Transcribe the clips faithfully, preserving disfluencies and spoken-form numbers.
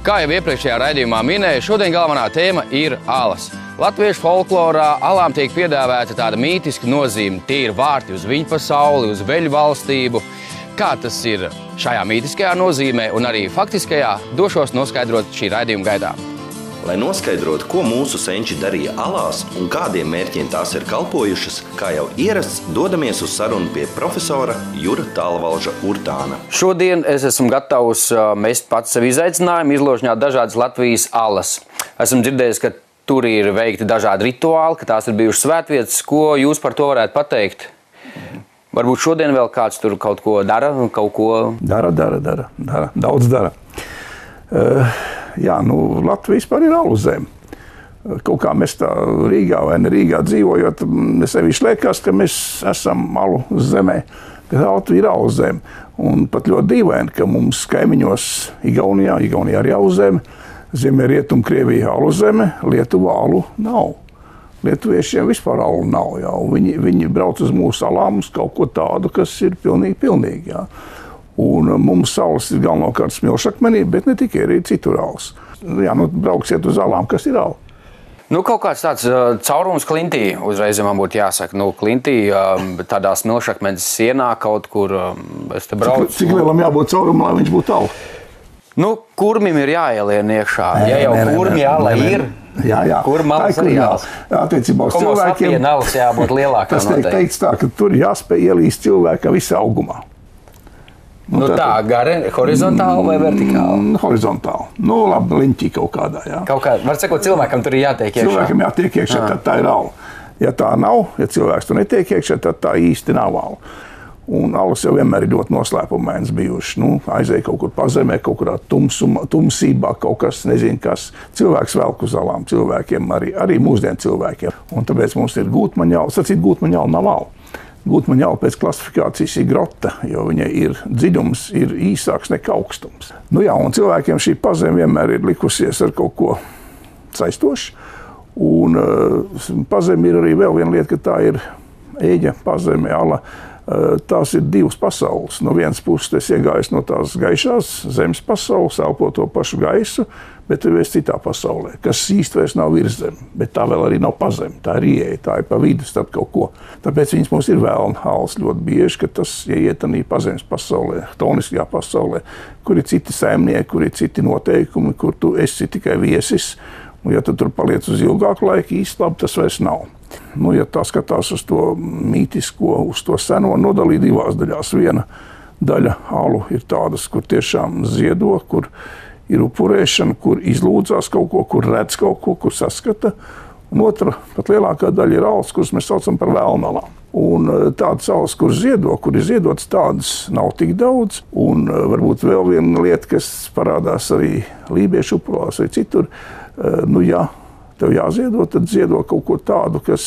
Kā jau iepriekšējā raidījumā minēju, šodien galvenā tēma ir alas. Latviešu folklorā alām tiek piedāvāta tāda mītiska nozīme. Tie ir vārti uz viņu pasauli, uz veļu valstību. Kā tas ir šajā mītiskajā nozīmē un arī faktiskajā, došos noskaidrot šī raidījuma gaidā. Lai noskaidrotu, ko mūsu senči darīja alās un kādiem mērķiem tās ir kalpojušas, kā jau ierasts, dodamies uz sarunu pie profesora Jura Tālvalža Urtāna. Šodien es esmu gatavs mest pats sev izaicinājumu, izložņāt dažādas Latvijas alas. Esmu dzirdējis, ka tur ir veikti dažādi rituāli, ka tās ir bijušas svētvietas. Ko jūs par to varētu pateikt? Varbūt šodien vēl kāds tur kaut ko dara, kaut ko... Dara, dara, dara, dara. Daudz dara. Uh... Jā, nu, Latvija vispār ir alu zeme. Kaut kā mēs tā Rīgā vai ne Rīgā dzīvojot, sevišķi liekas, ka mēs esam alu zemē, ka Latvija ir alu zeme. Un pat ļoti dīvaini, ka mums kaimiņos Igaunijā, Igaunijā arī alu zeme, Ziemē Rietum Krievija alu zeme, Lietuvā alu nav. Lietuviešiem vispār alu nav, jā. Viņi, viņi brauc uz mūsu alām uz kaut ko tādu, kas ir pilnīgi, pilnīgi, jā. Un mums salas ir galvenokārt smilšakmenī, bet ne tikai, arī citur alas. Jā, nu, brauksiet uz alām, kas ir ala. Nu, kaut kāds tāds uh, caurums klintī, uzreiz man būtu jāsaka. Nu, klintī uh, tādā smilšakmeņa sienā kaut kur um, es te braucu. Cik, cik lielam jābūt caurumam, lai viņš būtu ala? Nu, kurmim ir jāielien iekšā. Nē, ja jau nē, kurmi ala ir, jā, jā. kurma alas arī alas. Attiecībā uz cilvēkiem. Komo alas jābūt lielākā tas tiek teikts tā, ka tur jāspēj ielīst cilvēka visā augumā. Nu, nu tā, gari, horizontāli vai vertikāli? Mm, horizontāli. Nu, labi, liņķī kaut kādā, jā. Kaut kā, var sakot, cilvēkam tur ir jātiek iekšā? Cilvēkam jātiek iekšā, tad tā ir ala. Ja tā nav, ja cilvēks tur netiek iekšā, tad tā īsti nav ala. Un alas jau vienmēr ir ļoti noslēpumains bijuši. Nu, aizēja kaut kur pazemē, kaut kurā tumsuma, tumsībā, kaut kas, nezinu kas. Cilvēks velk uz alām cilvēkiem, arī, arī mūsdienu cilvēkiem. Un tāpēc mums ir gūtmaņa ala. Sacīt, gūtmaņa ala nav ala. Gūtmaņa ala pēc klasifikācijas ir grota, jo viņai ir dziļums, ir īsāks nekā augstums. Nu jā, un cilvēkiem šī pazeme vienmēr ir likusies ar kaut ko saistošu. Un uh, pazeme ir arī vēl viena lieta, ka tā ir eģa pazeme, ala. Uh, tās ir divas pasaules. No vienas puses es iegājos no tās gaišās zemes pasaules, elpo to pašu gaisu, bet ir citā pasaulē, kas īsti vairs nav virzeme, bet tā vēl arī nav pazeme, tā ir ieeja, tā ir pa vidu starp kaut ko. Tāpēc viņas mums ir vēlna alas ļoti bieži, ka tas, ja iet arī pazemes pasaulē, htoniskajā pasaulē, kur ir citi saimnieki, kur ir citi noteikumi, kur tu esi tikai viesis, un ja tu tur paliec uz ilgāku laiku, īsti labi tas vairs nav. Nu, ja tā skatās uz to mītisko, uz to seno, nodalīt divās daļās. Viena daļa alu ir tādas, kur tiešām ziedo, kur ir upurēšana, kur izlūdzās kaut ko, kur redz kaut ko, kur saskata. Un otra, pat lielākā daļa ir alas, kuras mēs saucam par vēlnalām. Un tādas alas, kur ziedo, kur ir ziedotas, tādas nav tik daudz. Un varbūt vēl viena lieta, kas parādās arī lībiešu upurās vai citur, nu jā, tev jāziedo, tad ziedo kaut ko tādu, kas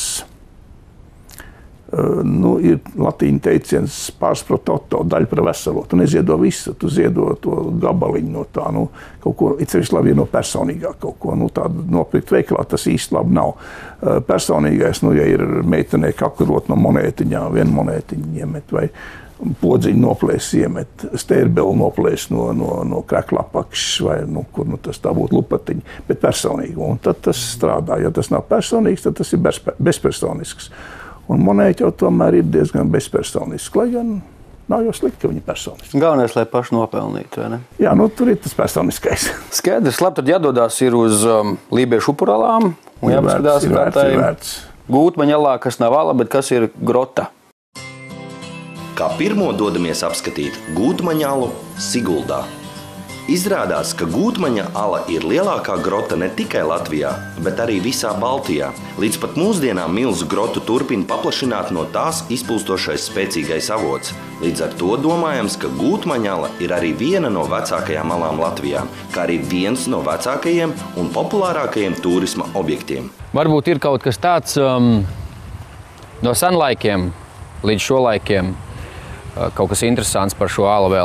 nu, ir latīņu teiciens pārs pro toto, daļa par veselo. Tu neziedo visu, tu ziedo to gabaliņu no tā, nu, kaut ko, it sevišķi labi ir no personīgā kaut ko, nu, tādu nopirkt veikalā, tas īsti labi nav. Personīgais, nu, ja ir meitenē kakurot no monētiņā, vienu monētiņu iemet vai podziņu noplēs iemet, stērbeli noplēs no, no, no krekla apakšas vai nu, kur nu, tas tā būtu lupatiņa, bet personīgi. Un tad tas strādā. Ja tas nav personīgs, tad tas ir bezpersonisks. Un monēti jau tomēr ir diezgan bezpersonisks, lai gan nav jau slikti, ka viņi ir personiski. Galvenais, lai paši nopelnītu, vai ne? Jā, nu tur ir tas personiskais. Skaidrs, labi, tad jādodās ir uz um, lībiešu upuralām un jāpaskatās, kā tā ir gūtmaņa alā, kas nav ala, bet kas ir grota. Kā pirmo dodamies apskatīt Gūtmaņa alu Siguldā. Izrādās, ka Gūtmaņa ala ir lielākā grota ne tikai Latvijā, bet arī visā Baltijā. Līdz pat mūsdienām milzu grotu turpina paplašināt no tās izpulstošais spēcīgais avots. Līdz ar to domājams, ka Gūtmaņa ala ir arī viena no vecākajām alām Latvijā, kā arī viens no vecākajiem un populārākajiem turisma objektiem. Varbūt ir kaut kas tāds um, no senlaikiem līdz šolaikiem, kaut kas interesants par šo alu vēl.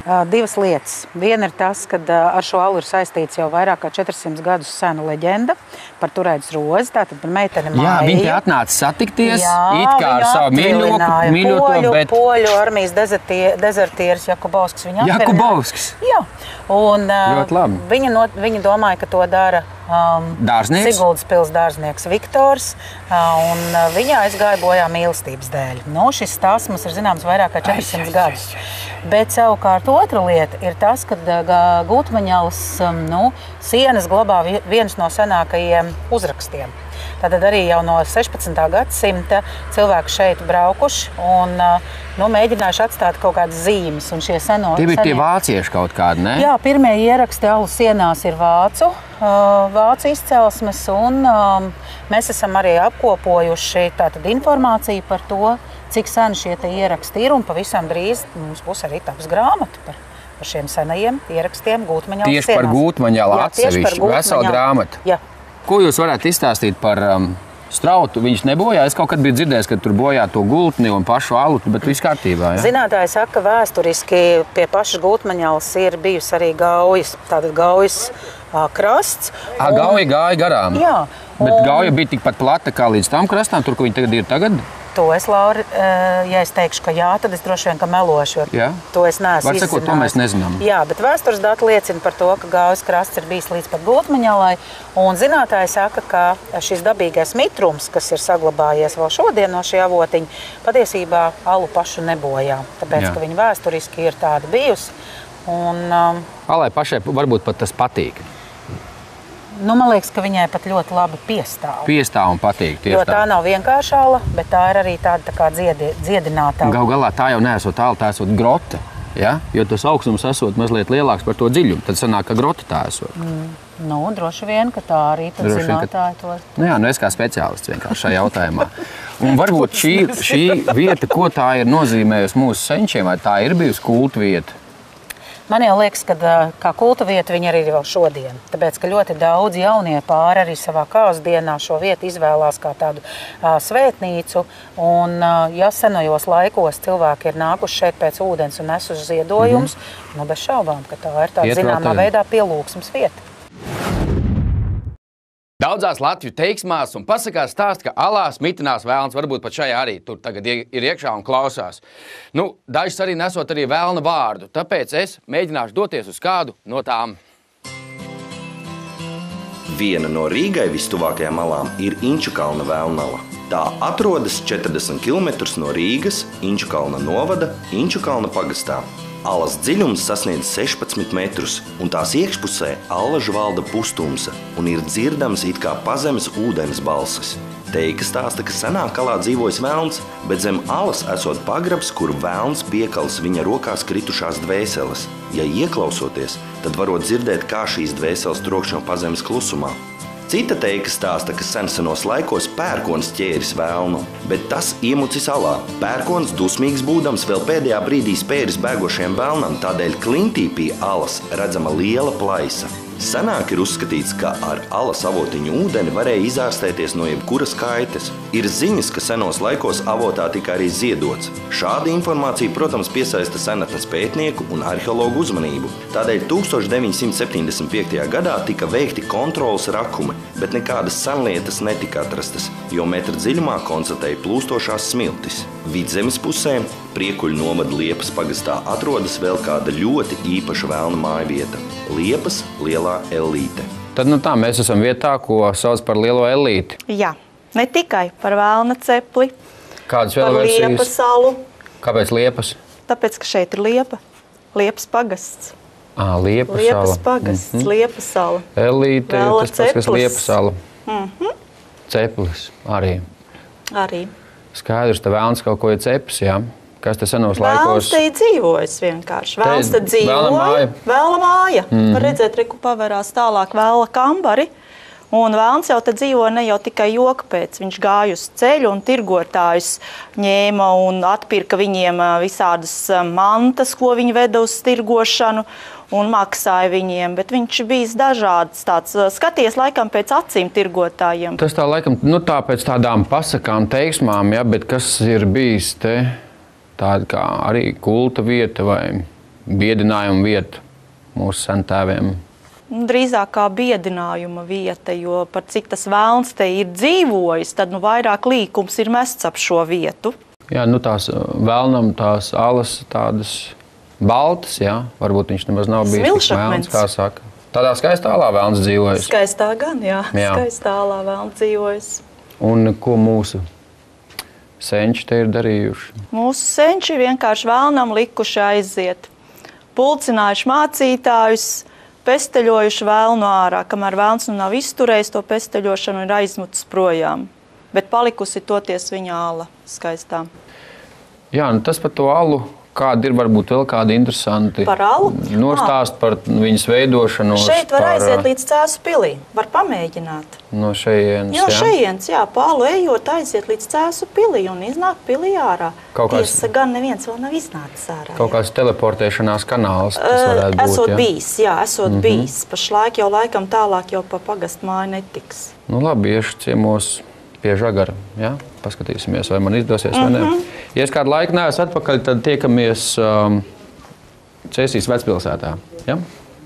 Divas lietas. Viena ir tas, ka ar šo alu ir saistīts jau vairāk kā četrsimt gadus sena leģenda par Turēdas rozi, tātad par meiteni Maiju. Jā, viņi te atnāca satikties, Jā, it kā ar savu mīļoku, mīļoto, poļu, bet... Poļu armijas dezertie, dezertieris Jakubovskis viņu atverināja. Jakubovskis? Jā. Un Ļoti labi. Viņa, no, viņa domāja, ka to dara um, Dārznieks? Siguldas pils dārznieks Viktors, uh, un uh, viņa aizgāja bojā mīlestības dēļ. Nu, šis stāsts mums ir zināms vairāk kā četrsimt gadus. Bet savukārt otra lieta ir tas, ka uh, Gūtmaņalas um, nu, sienas glabā viens no senākajiem uzrakstiem. Tātad arī jau no sešpadsmitā gadsimta cilvēki šeit braukuši un nu, mēģinājuši atstāt kaut kādas zīmes. Un šie seno, Tie bija senie... tie vācieši kaut kādi, ne? Jā, pirmie ieraksti alu sienās ir vācu, vācu izcelsmes, un um, mēs esam arī apkopojuši tātad informāciju par to, cik seni šie te ieraksti ir, un pavisam drīz mums būs arī taps grāmata par, par šiem senajiem ierakstiem Gūtmaņalas sienās. Tieši par Gūtmaņalu atsevišķi, vesela grāmata. Jā. Ko jūs varētu izstāstīt par um, strautu? Viņš nebojā. Es kaut kad biju dzirdējis, ka tur bojā to gultni un pašu alutu, bet viss kārtībā. Ja? Zinātāji saka, ka vēsturiski pie pašas Gūtmaņalas ir bijusi arī Gaujas, tātad Gaujas uh, krasts. À, un... Gauja gāja garām. Jā. Bet un... Gauja bija tikpat plata kā līdz tam krastām, tur, kur viņi tagad ir tagad? To es, Laura, ja es teikšu, ka jā, tad es droši vien, ka melošu, jo to es neesmu izzinājis. Var sakot, to mēs nezinām. Jā, bet vēstures dati liecina par to, ka Gaujas krasts ir bijis līdz pat Gūtmaņalai, un zinātāji saka, ka šis dabīgais mitrums, kas ir saglabājies vēl šodien no šī avotiņa, patiesībā alu pašu nebojā, tāpēc, jā. Ka viņa vēsturiski ir tāda bijusi. Un, um, Alai pašai varbūt pat tas patīk. Nu, man liekas, ka viņai pat ļoti labi piestāv. Piestāv un patīk. Jo tā nav vienkārša ala, bet tā ir arī tāda tā kā dziedi, dziedinātā. Gau galā tā jau neesot ala, tā esot grota. Ja? Jo tas augstums esot mazliet lielāks par to dziļumu, tad sanāk, ka grota tā esot. Mm. Nu, droši vien, ka tā arī tad droši zinātāji to... Nu jā, nu es kā speciālists vienkārši šajā jautājumā. Un varbūt šī, šī vieta, ko tā ir nozīmējusi mūsu senčiem, vai tā ir bijusi kulta vieta? Man jau liekas, ka kā kulta vieta viņa arī ir vēl šodien. Tāpēc, ka ļoti daudz jaunie pāri arī savā kāzu dienā šo vietu izvēlās kā tādu uh, svētnīcu. Un, uh, ja senajos laikos cilvēki ir nākuši šeit pēc ūdens un nesuši ziedojumus, mm-hmm. nu bez šaubām, ka tā ir tāda zināmā veidā pielūgsmes vieta. Daudzās Latviju teiksmās un pasakās stāst, ka alās mitinās vēlns, varbūt pat šajā arī tur tagad ir iekšā un klausās. Nu, dažs arī nesot arī vēlna vārdu, tāpēc es mēģināšu doties uz kādu no tām. Viena no Rīgai vistuvākajām alām ir Inčukalna vēlnala. Tā atrodas četrdesmit kilometrus no Rīgas, Inčukalna novada, Inčukalna pagastā. Alas dziļums sasniedz sešpadsmit metrus, un tās iekšpusē allažu valda pustumsa un ir dzirdams it kā pazemes ūdens balsis. Teika stāsta, ka senāk alā dzīvojis vēlns, bet zem alas esot pagrabs, kur vēlns piekals viņa rokās kritušās dvēseles. Ja ieklausoties, tad varot dzirdēt, kā šīs dvēseles trokšņo pazemes klusumā. Cita teika stāsta, ka sensenos laikos pērkons ķēris vēlnu, bet tas iemucis alā. Pērkons dusmīgs būdams vēl pēdējā brīdī spēris bēgošiem vēlnam, tādēļ klintī pie alas redzama liela plaisa. Senāk ir uzskatīts, ka ar alas avotiņu ūdeni varēja izārstēties no jebkuras kaites. Ir ziņas, ka senos laikos avotā tika arī ziedots. Šāda informācija, protams, piesaista senatnes pētnieku un arheologu uzmanību. Tādēļ tūkstoš deviņi simti septiņdesmit piektajā gadā tika veikti kontroles rakumi, bet nekādas senlietas netika atrastas, jo metra dziļumā konstatēja plūstošās smiltis. Vidzemes pusē, Priekuļu novada Liepas pagastā, atrodas vēl kāda ļoti īpaša vēlna mājvieta – Liepas lielā ellīte. Tad nu tā, mēs esam vietā, ko sauc par lielo ellīti. Jā, ne tikai par vēlna cepli, Kādas vēl par versijas? Liepas salu. Kāpēc Liepas? Tāpēc, ka šeit ir Liepa, Liepas pagasts. Ā, Liepas, Liepas sala. pagasts, mm-hmm. Liepas sala. Ellīte, Vēla tas pats, kas ceplis. Liepas sala. Mm-hmm. Ceplis arī. Arī. Skaidrs, te vēlns kaut ko ir cepis, jā. Kas te senos Vēlns laikos? te ir dzīvojis vienkārši. Vēlns te Vēla dzīvoja. māja. Vēla māja. Mhm. Var redzēt, reku pavērās tālāk vēla kambari. Un vēlns jau te dzīvo ne jau tikai joka pēc. Viņš gāja uz ceļu un tirgotājus ņēma un atpirka viņiem visādas mantas, ko viņi veda uz tirgošanu un maksāja viņiem. Bet viņš bijis dažāds tāds, skaties laikam pēc acīm tirgotājiem. Tas tā laikam, nu tā pēc tādām pasakām, teiksmām, ja, bet kas ir bijis te tāda kā arī kulta vieta vai biedinājuma vieta mūsu sentēviem? Drīzāk kā biedinājuma vieta, jo par cik tas velns te ir dzīvojis, tad nu vairāk līkums ir mests ap šo vietu. Jā, nu tās velnam tās alas tādas baltas, jā, varbūt viņš nemaz nav bijis tik velns, kā saka. Tādā skaistā alā velns dzīvojas. Skaistā gan, jā, jā. Skaistā alā velns dzīvojas. Un ko mūsu senči te ir darījuši? Mūsu senči vienkārši velnam likuši aiziet. Pulcinājuši mācītājus, pesteļojuši velnu ārā, kamēr velns nu nav izturējis to pesteļošanu, ir aizmutis projām. Bet palikusi toties viņa ala skaistā. Jā, nu tas par to alu, kādi ir varbūt vēl kādi interesanti par alu? Nostāst par viņas veidošanos. Šeit var par, aiziet līdz Cēsu pilī, var pamēģināt. No šejienes, jā? No šejienes, jā, pa alu ejot aiziet līdz Cēsu pilī un iznāk pilī ārā. Kaut kāds, Tiesa gan neviens vēl nav iznācis ārā. Kaut kāds teleportēšanās kanāls, tas varētu būt, esot jā? bijis, jā, esot mm -hmm. bijis. Pašlaik jau laikam tālāk jau pa pagastu māju netiks. Nu labi, iešu ciemos pie Žagara, jā? Paskatīsimies, vai man izdosies vai ne. Mm -hmm. Ja es kādu laiku neesmu atpakaļ, tad tiekamies um, Cēsīs vecpilsētā. Ja?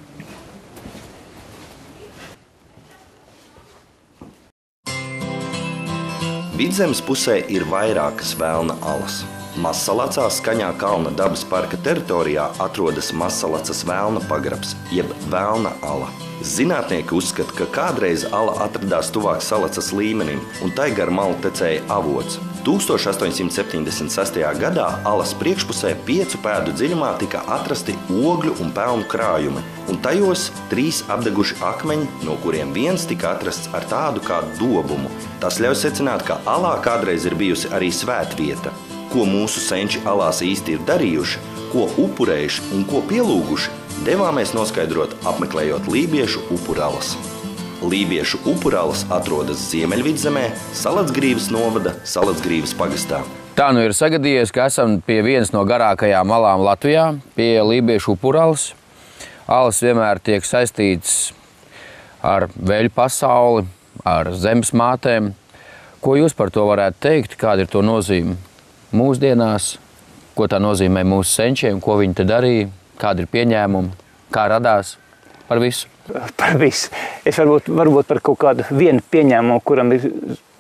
Vidzemes pusē ir vairākas velna alas. Mazsalacā skaņā kalna dabas parka teritorijā atrodas Mazsalacas velna pagrabs, jeb velna ala. Zinātnieki uzskata, ka kādreiz ala atradās tuvāk Salacas līmenim, un tai gar malu tecēja avots. tūkstoš astoņsimt septiņdesmit sestajā gadā alas priekšpusē piecu pēdu dziļumā tika atrasti ogļu un pelnu krājumi, un tajos trīs apdeguši akmeņi, no kuriem viens tika atrasts ar tādu kā dobumu. Tas ļauj secināt, ka alā kādreiz ir bijusi arī svētvieta. Ko mūsu senči alās īsti ir darījuši, ko upurējuši un ko pielūguši, devāmies noskaidrot, apmeklējot Lībiešu upuralas. Lībiešu upuralas atrodas Ziemeļvidzemē, Salacgrīvas novada, Salacgrīvas pagastā. Tā nu ir sagadījies, ka esam pie vienas no garākajām alām Latvijā, pie Lībiešu upuralas. Alas vienmēr tiek saistīts ar veļu pasauli, ar zemes mātēm. Ko jūs par to varētu teikt? Kāda ir to nozīme mūsdienās? Ko tā nozīmē mūsu senčiem? Ko viņi te darīja? Kādi ir pieņēmumi? Kā radās? Par visu? Par visu. Es varbūt, varbūt par kaut kādu vienu pieņēmumu, kuram ir,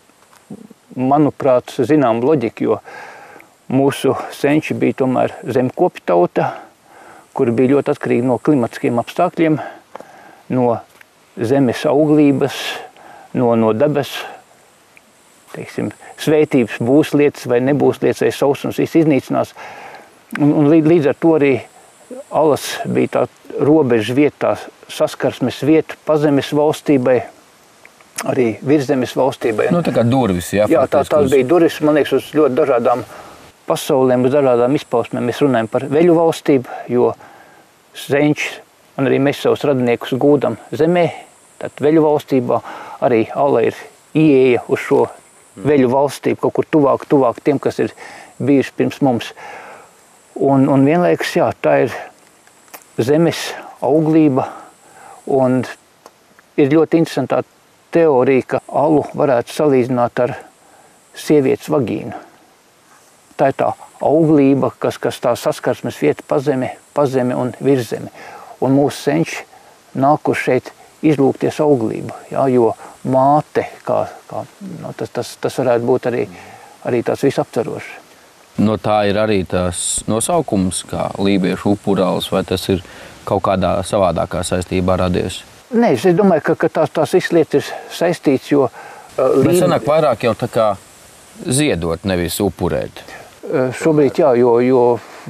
manuprāt, zinām loģika, jo mūsu senči bija tomēr zemkopju tauta, kuri bija ļoti atkarīgi no klimatiskiem apstākļiem, no zemes auglības, no, no dabas, teiksim, svētības būs lietas vai nebūs lietas, vai sausums viss iznīcinās. Un, un līdz ar to arī alas bija tā robeža vietā, saskarsmes vieta pazemes valstībai, arī virszemes valstībai. Nu, tā kā durvis, jā? Jā, tā, tās bija durvis, man liekas, uz ļoti dažādām pasaulēm, uz dažādām izpausmēm. Mēs runājam par veļu valstību, jo senči un arī mēs savus radiniekus gūdam zemē, tad veļu valstībā arī ala ir ieeja uz šo veļu valstību, kaut kur tuvāk, tuvāk tiem, kas ir bijuši pirms mums. Un, un vienlaikus, jā, tā ir zemes auglība, un ir ļoti interesantā teorija, ka alu varētu salīdzināt ar sievietes vagīnu. Tā ir tā auglība, kas, kas tā saskarsmes vieta pazeme, pazeme un virzeme. Un mūsu senči nākuši šeit izlūkties auglību, jā, jo māte, kā, kā, no, tas, tas, tas varētu būt arī, arī tāds visaptverošs. No tā ir arī tās nosaukums, kā Lībiešu upuralas, vai tas ir kaut kādā savādākā saistībā radies? Nē, es domāju, ka, ka tās, tās visas lietas ir saistīts, jo... Uh, Bet sanāk vairāk jau tā kā ziedot, nevis upurēt. Uh, šobrīd jā, jo, jo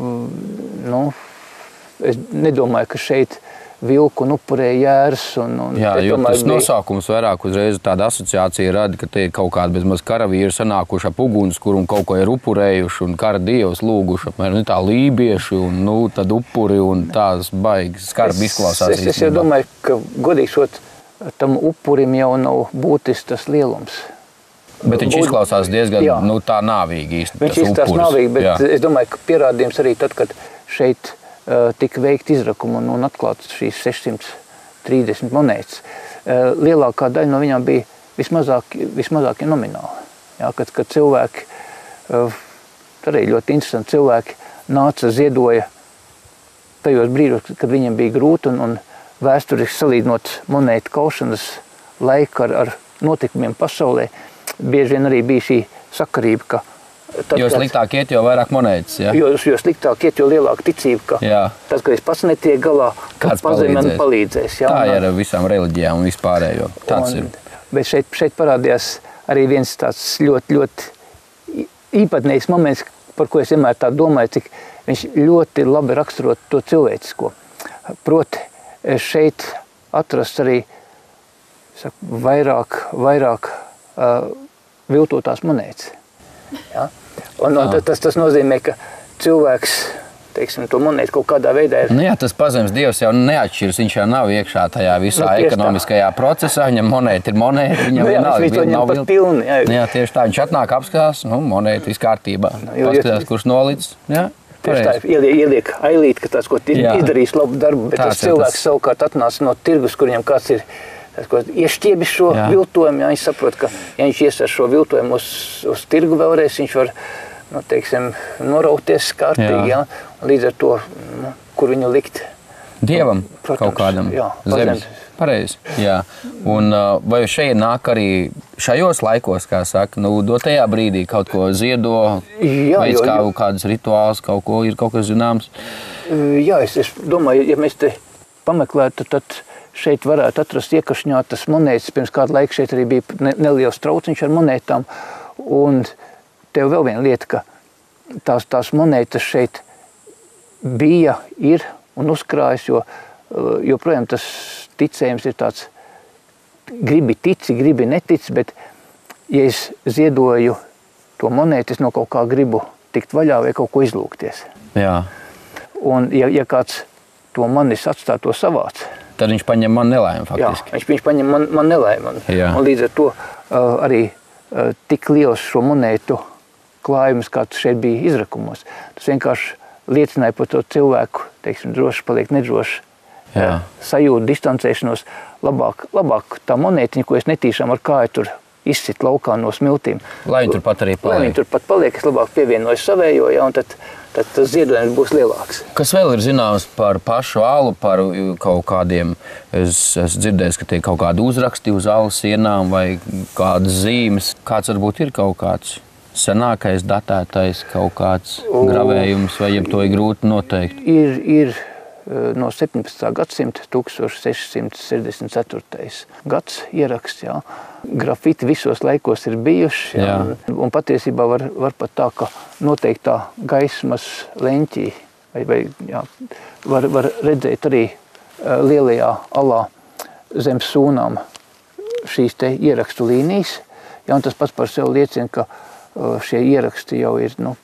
nu, es nedomāju, ka šeit vilku un upurē jērs. Un, un jā, jo domāju, tas nosaukums vairāk uzreiz tāda asociācija rada, ka te ir kaut kādi bezmaz karavīri sanākuši ap ugunskura un kaut ko ir upurējuši un kara dievs lūguši apmēram tā lībieši un nu, tad upuri un tās baigi skarbi izklausās. Es, es, es jau domāju, ka godīgsot tam upurim jau nav būtisks tas lielums. Bet viņš izklausās diezgan jā. Nu, tā nāvīgi īsti. Viņš izklausās nāvīgi, bet jā. Es domāju, ka pierādījums arī tad, kad šeit uh, tika veikt izrakuma un, un atklāts šīs sešsimt trīsdesmit monētas. Uh, lielākā daļa no viņām bija vismazāk, vismazākie nomināli. Jā, kad, kad cilvēki, uh, arī ļoti interesanti cilvēki, nāca, ziedoja tajos brīžos, kad viņiem bija grūti un, un vēsturiski salīdzinot monētu kaušanas laiku ar, ar notikumiem pasaulē, bieži vien arī bija šī sakarība, ka Tad, jo sliktāk iet, jo vairāk monētas, ja? Jo, jo sliktāk iet, jo lielāka ticība, ka jā. Tad, kad es pats netiek galā, kāds pazem man palīdzēs. Jā, tā ir ar visām reliģijām un vispārējo. Tāds un, ir. Bet šeit, šeit parādījās arī viens tāds ļoti, ļoti īpatnējs moments, par ko es vienmēr tā domāju, cik viņš ļoti labi raksturot to cilvēcisko. Proti, šeit atrast arī saku, vairāk, vairāk uh, viltotās monētas. Ja? Un, un tas, tas nozīmē, ka cilvēks, teiksim, to monētu kaut kādā veidā ir... Nu jā, tas pazemes dievs jau neatšķirs, viņš jau nav iekšā tajā visā nu, ekonomiskajā tā. Procesā, viņam monēta ir monēta, viņam nu, jā, nav, viņš to ņem pat pilni. Jā. jā, tieši tā, viņš atnāk apskatās, nu, monēta viss kārtībā, nu, paskatās, kurš nolicis, jā. Tieši tā, ieliek, ieliek ailīt, ka tāds, ko izdarīs labu darbu, bet tāds tas cilvēks tas... savukārt atnāca no tirgus, kur viņam kāds ir iešķiebis šo jā. Viltojumu, ja viņš saprot, ka ja viņš iesver šo viltojumu uz, uz tirgu vēlreiz, viņš var, nu, teiksim, norauties kārtīgi, jā. Ja? Līdz ar to, nu, kur viņu likt. Dievam Protams, kaut kādam jā, zemes. Pareizi, jā. Un vai šeit nāk arī šajos laikos, kā saka, nu, dotajā brīdī kaut ko ziedo, jā, veids kā, kādus rituāls, kaut ko, ir kaut kas zināms? Jā, es, es domāju, ja mēs te pameklētu, tad šeit varētu atrast iekašņātas monētas. Pirms kādu laiku šeit arī bija ne, neliels trauciņš ar monētām. Un tev vēl viena lieta, ka tās, tās monētas šeit bija, ir un uzkrājas, jo joprojām tas ticējums ir tāds, gribi tici, gribi netici, bet ja es ziedoju to monētu, es no kaut kā gribu tikt vaļā vai kaut ko izlūgties. Jā. Un ja, ja kāds to manis atstāj to savāc, tad viņš paņem man nelēmu faktiski. Jā, viņš, viņš paņem man, man nelēmu. Un, un līdz ar to uh, arī uh, tik liels šo monētu klājums, kāds šeit bija izrakumos. Tas vienkārši liecināja par to cilvēku, teiksim, droši paliek nedroši uh, sajūtu, distancēšanos. Labāk, labāk tā monētiņa, ko es netīšām ar kāju tur izsit laukā no smiltīm. Lai viņi tur pat arī paliek. Lai viņi tur pat paliek, es labāk pievienoju savējo, ja, un tad tad tas ziedojums būs lielāks. Kas vēl ir zināms par pašu alu, par kaut kādiem, es esmu dzirdējis, ka tiek kaut kādi uzraksti uz alu sienām vai kādas zīmes. Kāds varbūt ir kaut kāds senākais, datētais kaut kāds gravējums, vai jeb to ir grūti noteikt? Ir, ir no septiņpadsmitā gadsimta, tūkstoš seši simti sešdesmit ceturtais gads ieraksts, jā. Grafiti visos laikos ir bijuši, jā. Un, un patiesībā var, var pat tā, ka noteiktā gaismas leņķī, vai, vai jā, var, var redzēt arī uh, lielajā alā zem sūnām šīs te ierakstu līnijas, jā, un tas pats par sevi liecina, ka uh, šie ieraksti jau ir, nu,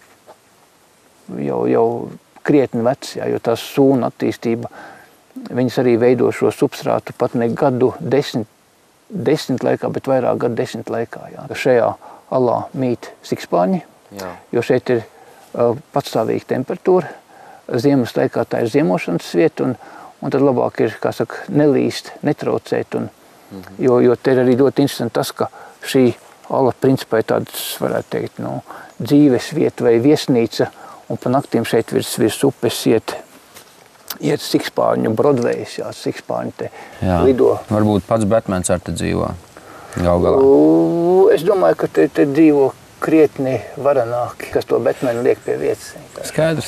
jau, jau krietni veci, jā, jo tās sūna attīstība, viņas arī veido šo substrātu pat ne gadu desmit, desmit laikā, bet vairāk gadu desmit laikā. Jā. Šajā alā mīt sikspārņi, jā. Jo šeit ir uh, patstāvīga temperatūra, ziemas laikā tā ir ziemošanas vieta, un, un tad labāk ir, kā saka, nelīst, netraucēt, un, mhm. jo, jo te ir arī ļoti interesanti tas, ka šī ala principā ir tāds, varētu teikt, nu, dzīves vieta vai viesnīca, un pa naktīm šeit virs, virs upes iet, iet sikspārņu Brodvejs, jā, sikspārņi te jā. Lido. Varbūt pats Batmans ar te dzīvo gal galā. Es domāju, ka te, te dzīvo krietni varanāki, kas to Batmanu liek pie vietas. Skaidrs.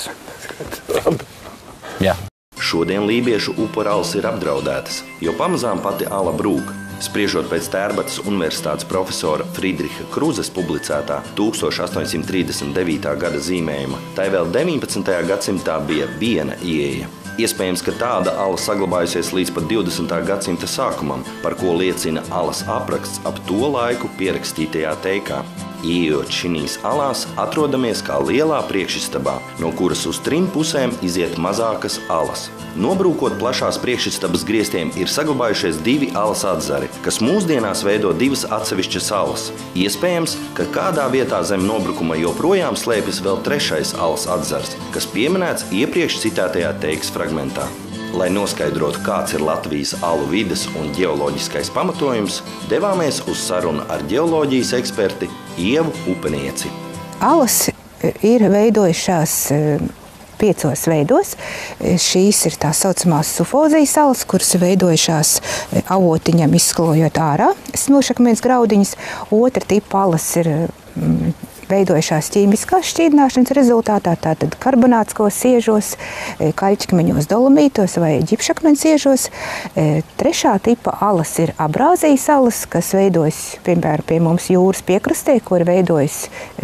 Jā. Šodien lībiešu upuralas ir apdraudētas, jo pamazām pati ala brūk. Spriežot pēc Tērbatas universitātes profesora Friedriha Kruzes publicētā tūkstoš astoņsimt trīsdesmit devītā gada zīmējuma, tai vēl deviņpadsmitajā gadsimtā bija viena ieeja. Iespējams, ka tāda ala saglabājusies līdz pat divdesmitā gadsimta sākumam, par ko liecina alas apraksts ap to laiku pierakstītajā teikā. Ieejot šinīs alās, atrodamies kā lielā priekšistabā, no kuras uz trim pusēm iziet mazākas alas. Nobrūkot plašās priekšistabas griestiem ir saglabājušies divi alas atzari, kas mūsdienās veido divas atsevišķas alas. Iespējams, ka kādā vietā zem nobrukuma joprojām slēpjas vēl trešais alas atzars, kas pieminēts iepriekš citētajā teikas fragmentā. Lai noskaidrotu, kāds ir Latvijas alu vides un ģeoloģiskais pamatojums, devāmies uz sarunu ar ģeoloģijas eksperti Ievu Upenieci. Alas ir veidojušās piecos veidos. Šīs ir tā saucamās sufozijas salas, kuras veidojušās avotiņam izsklojot ārā smilšakmens graudiņus. Otra tipa alas ir mm, veidojušās ķīmiskās šķīdināšanas rezultātā, tātad karbonātskos siežos, kaļķakmeņos dolomītos vai ģipšakmens siežos. Trešā tipa alas ir abrāzijas salas, kas veidojas, piemēram, pie mums jūras piekrastē, kur veidojas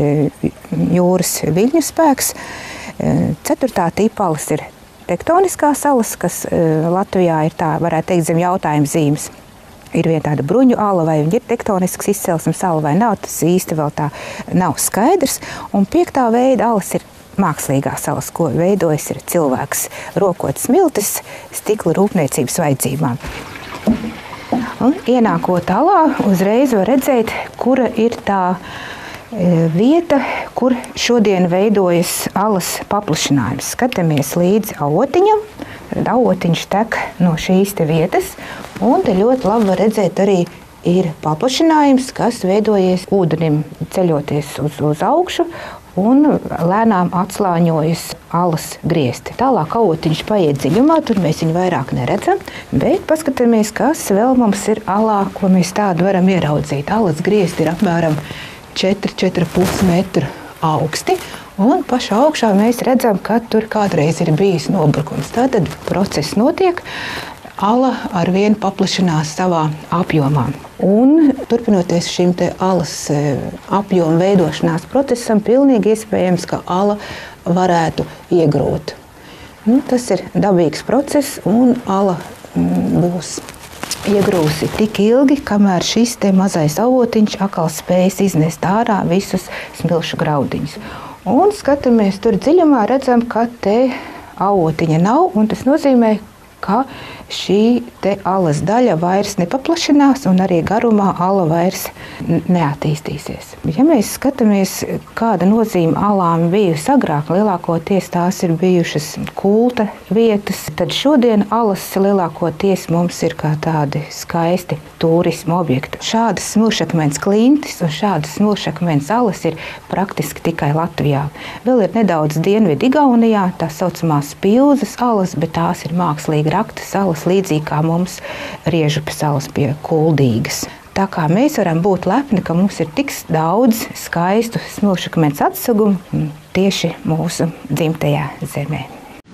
jūras viļņu spēks. Ceturtā tipa alas ir tektoniskās salas, kas Latvijā ir tā, varētu teikt, zem jautājuma zīmes. Ir viena tāda bruņu ala, vai viņa ir tektonisks izcelsmes sala vai nav, tas īsti vēl tā nav skaidrs. Un piektā veida alas ir mākslīgās salas, ko veidojas ir cilvēks rokot smiltis stikla rūpniecības vajadzībām. Un ienākot alā, uzreiz var redzēt, kura ir tā vieta, kur šodien veidojas alas paplašinājums. Skatāmies līdzi avotiņam. Avotiņš tek no šīs te vietas, un te ļoti labi var redzēt arī ir paplašinājums, kas veidojies ūdenim ceļoties uz, uz augšu, un lēnām atslāņojas alas griezti. Tālāk avotiņš paiet dziļumā, tur mēs viņu vairāk neredzam, bet paskatāmies, kas vēl mums ir alā, ko mēs tādu varam ieraudzīt. Alas griezti ir apmēram četri, četri ar pus metru augsti. Un pašā augšā mēs redzam, ka tur kādreiz ir bijis nobrukums. Tātad process notiek, ala ar vienu paplašinās savā apjomā. Un turpinoties šim te alas apjoma veidošanās procesam, pilnīgi iespējams, ka ala varētu iegrūt. Nu, tas ir dabīgs process, un ala mm, būs iegrūsi tik ilgi, kamēr šis te mazais avotiņš atkal spējas iznest ārā visus smilšu graudiņus. Un skatāmies tur dziļumā, redzam, ka te avotiņa nav, un tas nozīmē, ka šī te alas daļa vairs nepaplašinās, un arī garumā ala vairs neattīstīsies. Ja mēs skatāmies, kāda nozīme alām bijusi agrāk, lielākoties tās ir bijušas kulta vietas, tad šodien alas lielākoties mums ir kā tādi skaisti turisma objekti. Šādas smilšakmens klintis un šādas smilšakmens alas ir praktiski tikai Latvijā. Vēl ir nedaudz dienvidu Igaunijā, tā saucamās Pilzas alas, bet tās ir mākslīgi raktas alas, līdzīgi kā mums Riežupes salas pie Kuldīgas. Tā kā mēs varam būt lepni, ka mums ir tik daudz skaistu smilšakmens atsegumu tieši mūsu dzimtajā zemē.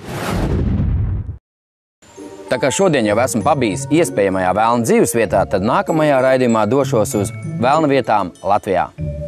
Tā kā šodien jau esmu pabijis iespējamajā Velna dzīvesvietā, tad nākamajā raidījumā došos uz Velna vietām Latvijā.